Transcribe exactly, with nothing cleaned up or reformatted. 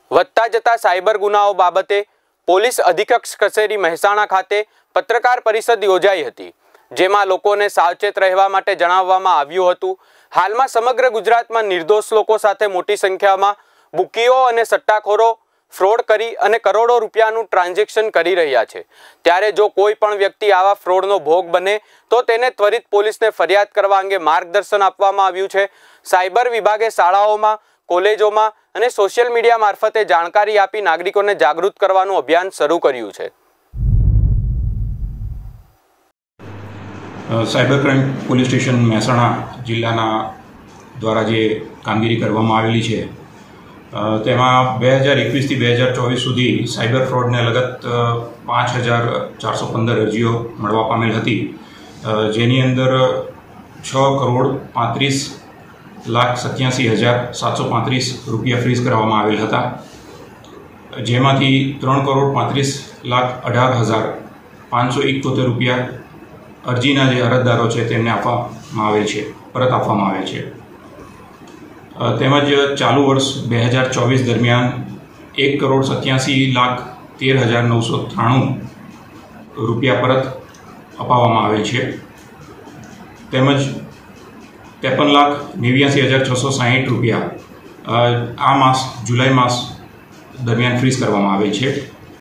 વધતા જતા સાયબર ગુનાઓ બાબતે પોલીસ અધિક્ષક કચેરી મહેસાણા ખાતે પત્રકાર પરિષદ યોજાઈ હતી, જેમાં લોકોને સાવચેત રહેવા માટે જણાવવામાં આવ્યું હતું। હાલમાં સમગ્ર ગુજરાતમાં નિર્દોષ લોકો સાથે મોટી સંખ્યામાં બુકીઓ અને સટ્ટાખોરો ફ્રોડ કરી અને કરોડો રૂપિયાનું ટ્રાન્ઝેક્શન કરી રહ્યા છે। ત્યારે જો કોઈ પણ વ્યક્તિ આવા ફ્રોડનો ભોગ બને તો તેને ત્વરિત પોલીસને ફરિયાદ કરવા અંગે માર્ગદર્શન આપવામાં આવ્યું છે। સાયબર વિભાગે શાળાઓમાં, કોલેજોમાં અને સોશિયલ મીડિયા મારફતે જાણકારી આપી નાગરિકોને જાગૃત કરવાનું અભિયાન શરૂ કર્યું છે। Cyber crime police station Mehsana જિલ્લાના દ્વારા જે કામગીરી કરવામાં આવેલી છે તેમાં બે હજાર એકવીસથી બે હજાર ચોવીસ સુધી સાયબર ફ્રોડને લગત પાંચ હજાર ચારસો પંદર અરજીઓ મળવા પામેલ હતી, જેની અંદર છ કરોડ પાંત્રીસ લાખ સત્યાસી હજાર સાતસો પાંત્રીસ રૂપિયા ફ્રીઝ કરવામાં આવેલ હતા, જેમાંથી ત્રણ કરોડ પાંત્રીસ લાખ અઢાર હજાર પાંચસો એકોતેર રૂપિયા અરજીના જે અરજદારો છે તેમને આપવામાં આવે છે પરત આપવામાં આવે છે। તેમજ ચાલુ વર્ષ બે હજાર ચોવીસ દરમિયાન એક કરોડ સત્યાસી લાખ તેર હજાર નવસો ત્રાણું રૂપિયા પરત અપાવવામાં આવે છે, તેમજ ત્રેપન લાખ નેવ્યાસી હજાર છસો સાહીઠ રૂપિયા આ માસ જુલાઈ માસ દરમિયાન ફ્રીઝ કરવામાં આવે છે।